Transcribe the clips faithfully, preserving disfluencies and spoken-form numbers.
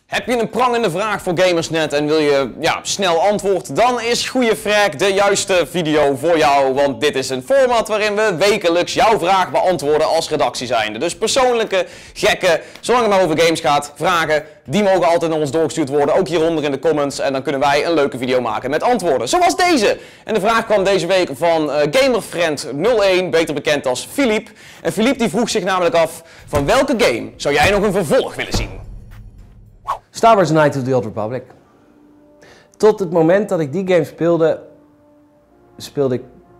Heb je een prangende vraag voor Gamersnet en wil je ja, snel antwoord? Dan is Goeie Frag de juiste video voor jou, want dit is een format waarin we wekelijks jouw vraag beantwoorden als redactie zijnde. Dus persoonlijke, gekke, zolang het maar over games gaat, vragen, die mogen altijd naar ons doorgestuurd worden, ook hieronder in de comments. En dan kunnen wij een leuke video maken met antwoorden, zoals deze. En de vraag kwam deze week van uh, Gamerfriend nul één, beter bekend als Philippe. En Philippe die vroeg zich namelijk af, van welke game zou jij nog een vervolg willen zien? Star Wars Knights of the Old Republic. Tot het moment dat ik die game speelde, speelde ik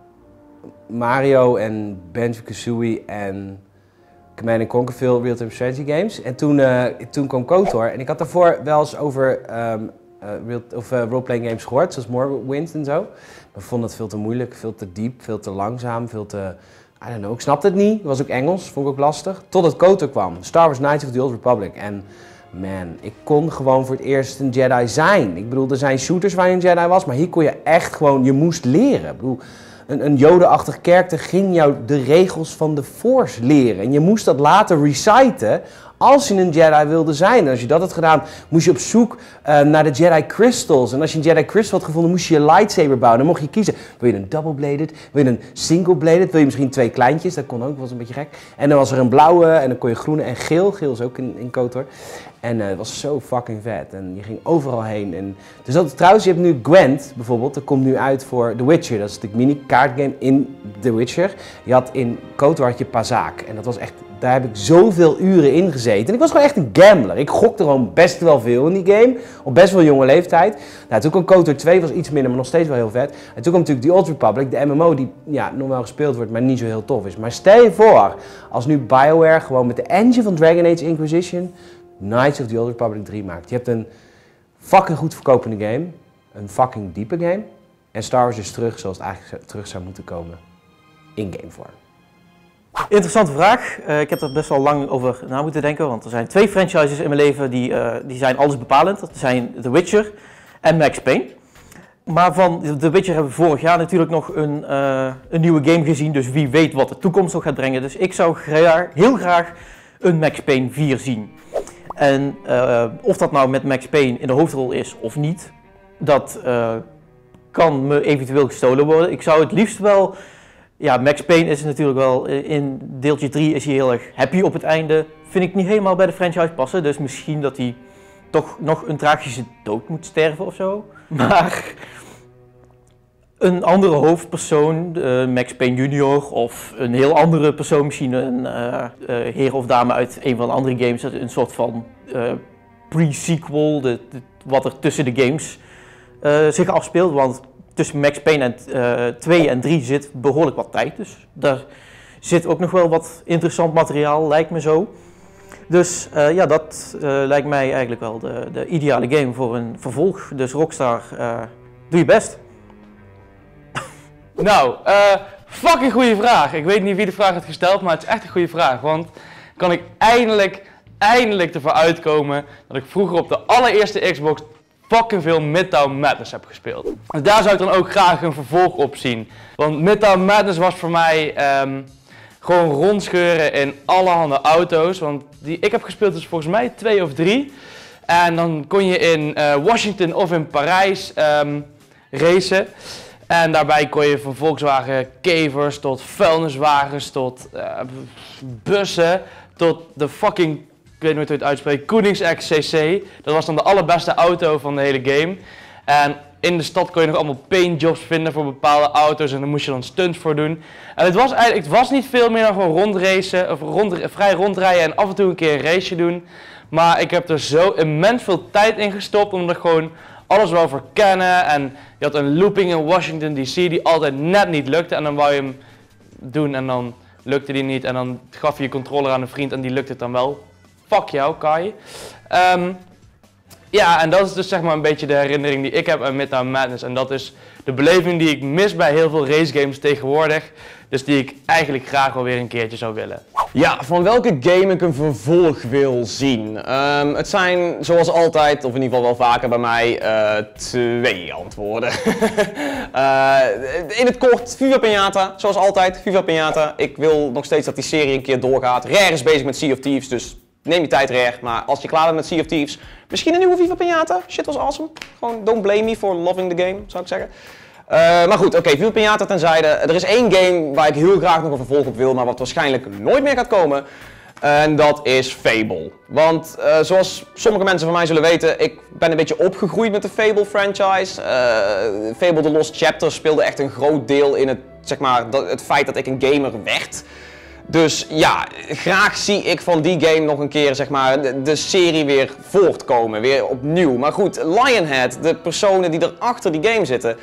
Mario en Banjo-Kazooie en Command and Conquer veel real-time strategy games. En toen, uh, toen kwam KOTOR en ik had daarvoor wel eens over um, uh, real, of, uh, role-playing games gehoord, zoals Morrowind en zo. Maar ik vond het veel te moeilijk, veel te diep, veel te langzaam, veel te... I don't know, ik snapte het niet. Het was ook Engels, vond ik ook lastig. Totdat KOTOR kwam, Star Wars Knights of the Old Republic. En man, ik kon gewoon voor het eerst een Jedi zijn. Ik bedoel, er zijn shooters waar je een Jedi was, maar hier kon je echt gewoon, je moest leren. Ik bedoel, een, een Yoda-achtig karakter ging jou de regels van de Force leren. En je moest dat later reciten als je een Jedi wilde zijn. En als je dat had gedaan, moest je op zoek uh, naar de Jedi Crystals. En als je een Jedi Crystal had gevonden, moest je je lightsaber bouwen. Dan mocht je kiezen, wil je een double-bladed, wil je een single-bladed, wil je misschien twee kleintjes, dat kon ook, was een beetje gek. En dan was er een blauwe en dan kon je groene en geel. Geel is ook in, in KOTOR. En uh, het was zo fucking vet. En je ging overal heen. En dus dat, trouwens, je hebt nu Gwent bijvoorbeeld. Dat komt nu uit voor The Witcher. Dat is de mini-kaartgame in The Witcher. Je had in KOTOR had je Pazaak. En dat was echt, daar heb ik zoveel uren in gezeten. En ik was gewoon echt een gambler. Ik gokte gewoon best wel veel in die game. Op best wel jonge leeftijd. Nou, toen kwam KOTOR twee, was iets minder, maar nog steeds wel heel vet. En toen kwam natuurlijk The Old Republic, de M M O die ja, nog wel gespeeld wordt, maar niet zo heel tof is. Maar stel je voor, als nu BioWare gewoon met de engine van Dragon Age Inquisition Knights of the Old Republic drie maakt. Je hebt een fucking goed verkopende game, een fucking diepe game. En Star Wars is terug zoals het eigenlijk terug zou moeten komen in game vorm. Interessante vraag. Uh, ik heb er best wel lang over na moeten denken, want er zijn twee franchises in mijn leven die, uh, die zijn alles bepalend. Dat zijn The Witcher en Max Payne. Maar van The Witcher hebben we vorig jaar natuurlijk nog een, uh, een nieuwe game gezien, dus wie weet wat de toekomst nog gaat brengen. Dus ik zou graag, heel graag een Max Payne vier zien. En uh, of dat nou met Max Payne in de hoofdrol is of niet, dat uh, kan me eventueel gestolen worden. Ik zou het liefst wel, ja, Max Payne is natuurlijk wel, in deeltje drie is hij heel erg happy op het einde. Vind ik niet helemaal bij de franchise passen, dus misschien dat hij toch nog een tragische dood moet sterven of zo. Maar een andere hoofdpersoon, uh, Max Payne junior of een heel andere persoon, misschien een uh, uh, heer of dame uit een van de andere games, een soort van uh, pre-sequel, de, de, wat er tussen de games uh, zich afspeelt. Want tussen Max Payne en uh, twee en drie zit behoorlijk wat tijd, dus daar zit ook nog wel wat interessant materiaal, lijkt me zo. Dus uh, ja, dat uh, lijkt mij eigenlijk wel de, de ideale game voor een vervolg. Dus Rockstar, uh, doe je best. Nou, uh, fucking goede vraag. Ik weet niet wie de vraag heeft gesteld, maar het is echt een goede vraag. Want kan ik eindelijk, eindelijk ervoor uitkomen dat ik vroeger op de allereerste Xbox fucking veel Midtown Madness heb gespeeld. Dus daar zou ik dan ook graag een vervolg op zien. Want Midtown Madness was voor mij um, gewoon rondzeuren in allerhande auto's. Want die ik heb gespeeld is volgens mij twee of drie. En dan kon je in uh, Washington of in Parijs um, racen. En daarbij kon je van Volkswagen Kevers tot vuilniswagens, tot uh, bussen, tot de fucking, ik weet niet hoe je het uitspreekt, Koenigsegg C C. Dat was dan de allerbeste auto van de hele game. En in de stad kon je nog allemaal paintjobs vinden voor bepaalde auto's en daar moest je dan stunts voor doen. En het was eigenlijk, het was niet veel meer dan gewoon rondracen, of rond, vrij rondrijden en af en toe een keer een raceje doen. Maar ik heb er zo immens veel tijd in gestopt om er gewoon alles wel verkennen. En je had een looping in Washington D C die altijd net niet lukte. En dan wou je hem doen en dan lukte die niet. En dan gaf je je controller aan een vriend en die lukte het dan wel. Fuck jou, Kai. Um, ja, en dat is dus zeg maar een beetje de herinnering die ik heb aan Midtown Madness. En dat is de beleving die ik mis bij heel veel racegames tegenwoordig. Dus die ik eigenlijk graag wel weer een keertje zou willen. Ja, van welke game ik een vervolg wil zien? Um, het zijn zoals altijd, of in ieder geval wel vaker bij mij, uh, twee antwoorden. uh, in het kort, Viva Pinata, zoals altijd, Viva Pinata. Ik wil nog steeds dat die serie een keer doorgaat. Rare is bezig met Sea of Thieves, dus neem je tijd Rare, maar als je klaar bent met Sea of Thieves, misschien een nieuwe Viva Pinata. Shit was awesome. Gewoon don't blame me for loving the game, zou ik zeggen. Uh, maar goed, oké, okay, Viva Pinata tenzijde. Er is één game waar ik heel graag nog een vervolg op wil, maar wat waarschijnlijk nooit meer gaat komen. En dat is Fable. Want uh, zoals sommige mensen van mij zullen weten, ik ben een beetje opgegroeid met de Fable franchise. Uh, Fable The Lost Chapter speelde echt een groot deel in het, zeg maar, dat, het feit dat ik een gamer werd. Dus ja, graag zie ik van die game nog een keer, zeg maar, de, de serie weer voortkomen, weer opnieuw. Maar goed, Lionhead, de personen die er achter die game zitten,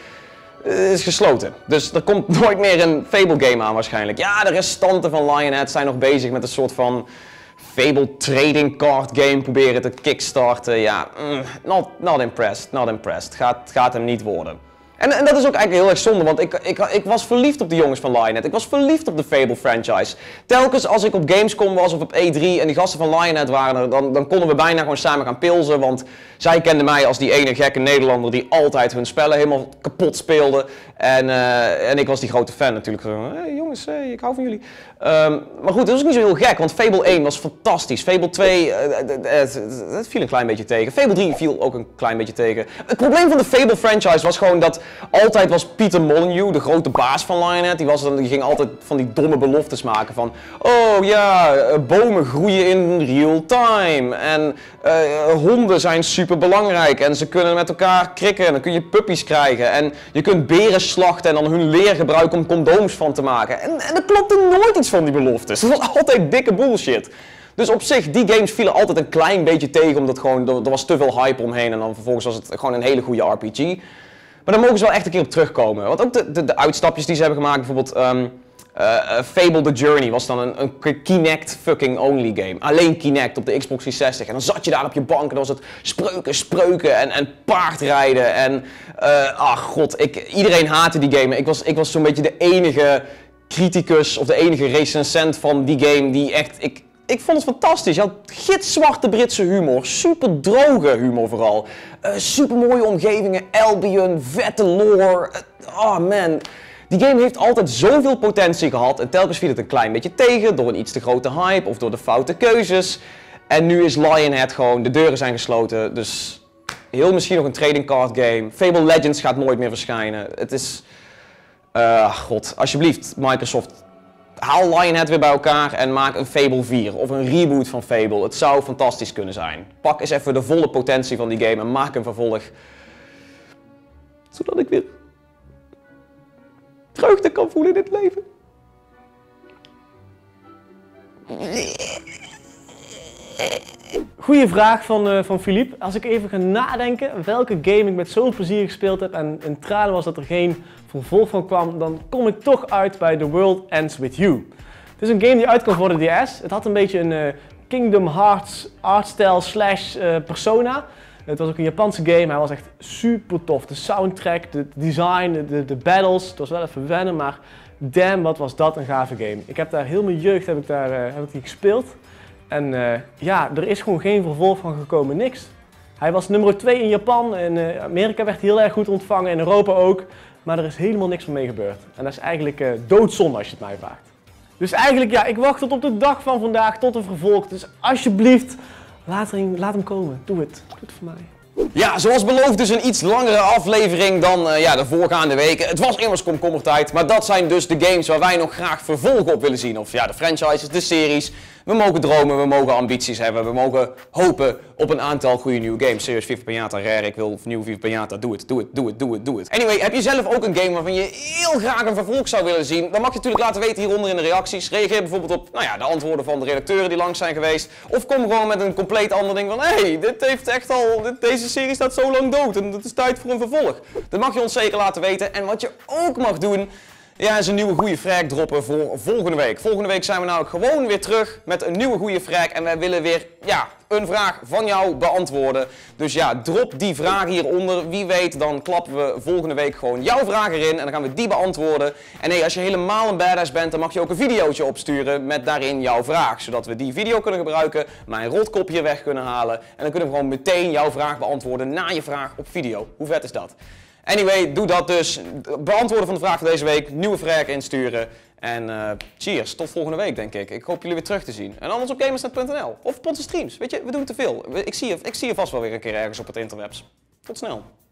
is gesloten. Dus er komt nooit meer een Fable game aan waarschijnlijk. Ja, de restanten van Lionhead zijn nog bezig met een soort van Fable trading card game proberen te kickstarten. Ja, mm, not, not impressed, not impressed. Gaat, gaat hem niet worden. En, en dat is ook eigenlijk heel erg zonde, want ik, ik, ik was verliefd op de jongens van Lionhead. Ik was verliefd op de Fable franchise. Telkens als ik op Gamescom was of op E drie en die gasten van Lionhead waren er, dan, dan konden we bijna gewoon samen gaan pilsen. Want zij kenden mij als die ene gekke Nederlander die altijd hun spellen helemaal kapot speelde. En, uh, en ik was die grote fan natuurlijk. Hey, jongens, hey, ik hou van jullie. Um, maar goed, dat was ook niet zo heel gek, want Fable één was fantastisch. Fable twee, uh, het, het viel een klein beetje tegen. Fable drie viel ook een klein beetje tegen. Het probleem van de Fable franchise was gewoon dat altijd was Peter Molyneux, de grote baas van Lionhead, die, was, die ging altijd van die domme beloftes maken van oh ja, bomen groeien in real time en uh, honden zijn super belangrijk en ze kunnen met elkaar krikken en dan kun je puppies krijgen en je kunt beren slachten en dan hun leer gebruiken om condooms van te maken. En, en er klopte nooit iets van die beloftes. Dat was altijd dikke bullshit. Dus op zich, die games vielen altijd een klein beetje tegen, omdat gewoon, er, er was te veel hype omheen en dan vervolgens was het gewoon een hele goede R P G. Maar daar mogen ze wel echt een keer op terugkomen. Want ook de, de, de uitstapjes die ze hebben gemaakt, bijvoorbeeld um, uh, Fable The Journey was dan een, een Kinect fucking only game. Alleen Kinect op de Xbox driehonderdzestig. En dan zat je daar op je bank en dan was het spreuken, spreuken en, en paardrijden. En uh, ach god, ik, iedereen haatte die game. Ik was, ik was zo'n beetje de enige criticus of de enige recensent van die game die echt... Ik, Ik vond het fantastisch. Je had gitzwarte Britse humor, super droge humor vooral. Uh, super mooie omgevingen, Albion, vette lore. Uh, oh man, die game heeft altijd zoveel potentie gehad en telkens viel het een klein beetje tegen door een iets te grote hype of door de foute keuzes. En nu is Lionhead gewoon, de deuren zijn gesloten, dus heel misschien nog een trading card game. Fable Legends gaat nooit meer verschijnen. Het is, uh, god, alsjeblieft Microsoft. Haal Lionhead weer bij elkaar en maak een Fable vier of een reboot van Fable. Het zou fantastisch kunnen zijn. Pak eens even de volle potentie van die game en maak een vervolg. Zodat ik weer vreugde kan voelen in dit leven. Goeie vraag van, uh, van Philippe. Als ik even ga nadenken welke game ik met zoveel plezier gespeeld heb en in tranen was dat er geen vervolg van kwam, dan kom ik toch uit bij The World Ends With You. Het is een game die uitkwam voor de D S. Het had een beetje een uh, Kingdom Hearts artstyle slash uh, Persona. Het was ook een Japanse game, hij was echt super tof. De soundtrack, de design, de, de battles, het was wel even wennen, maar damn wat was dat een gave game. Ik heb daar heel mijn jeugd heb ik daar, uh, heb ik die gespeeld. En uh, ja, er is gewoon geen vervolg van gekomen, niks. Hij was nummer twee in Japan en uh, Amerika werd heel erg goed ontvangen, in Europa ook. Maar er is helemaal niks van mee gebeurd. En dat is eigenlijk uh, doodzonde als je het mij vraagt. Dus eigenlijk, ja, ik wacht tot op de dag van vandaag, tot een vervolg. Dus alsjeblieft, laat, er, laat hem komen. Doe het. Doe het voor mij. Ja, zoals beloofd dus een iets langere aflevering dan uh, ja, de voorgaande weken. Het was immers komkommertijd, maar dat zijn dus de games waar wij nog graag vervolgen op willen zien. Of ja, de franchises, de series. We mogen dromen, we mogen ambities hebben, we mogen hopen op een aantal goede nieuwe games. Serious Viva Pinata, Rare, ik wil nieuwe Viva Pinata, doe het, doe het, doe het, doe het, doe het. Anyway, heb je zelf ook een game waarvan je heel graag een vervolg zou willen zien? Dan mag je natuurlijk laten weten hieronder in de reacties. Reageer bijvoorbeeld op nou ja, de antwoorden van de redacteuren die langs zijn geweest. Of kom gewoon met een compleet ander ding van, hé, hey, dit heeft echt al, dit, deze serie staat zo lang dood en het is tijd voor een vervolg. Dat mag je ons zeker laten weten. En wat je ook mag doen, ja, is een nieuwe goede frag droppen voor volgende week. Volgende week zijn we namelijk gewoon weer terug met een nieuwe goede frag. En wij willen weer, ja, een vraag van jou beantwoorden. Dus ja, drop die vraag hieronder. Wie weet, dan klappen we volgende week gewoon jouw vraag erin. En dan gaan we die beantwoorden. En nee, als je helemaal een badass bent, dan mag je ook een videootje opsturen met daarin jouw vraag. Zodat we die video kunnen gebruiken, mijn rotkopje weg kunnen halen. En dan kunnen we gewoon meteen jouw vraag beantwoorden na je vraag op video. Hoe vet is dat? Anyway, doe dat dus. Beantwoorden van de vraag van deze week. Nieuwe vraag insturen. En uh, cheers, tot volgende week denk ik. Ik hoop jullie weer terug te zien. En anders op gamersnet punt n l of op onze streams. Weet je, we doen te veel. Ik zie, je, ik zie je vast wel weer een keer ergens op het interwebs. Tot snel.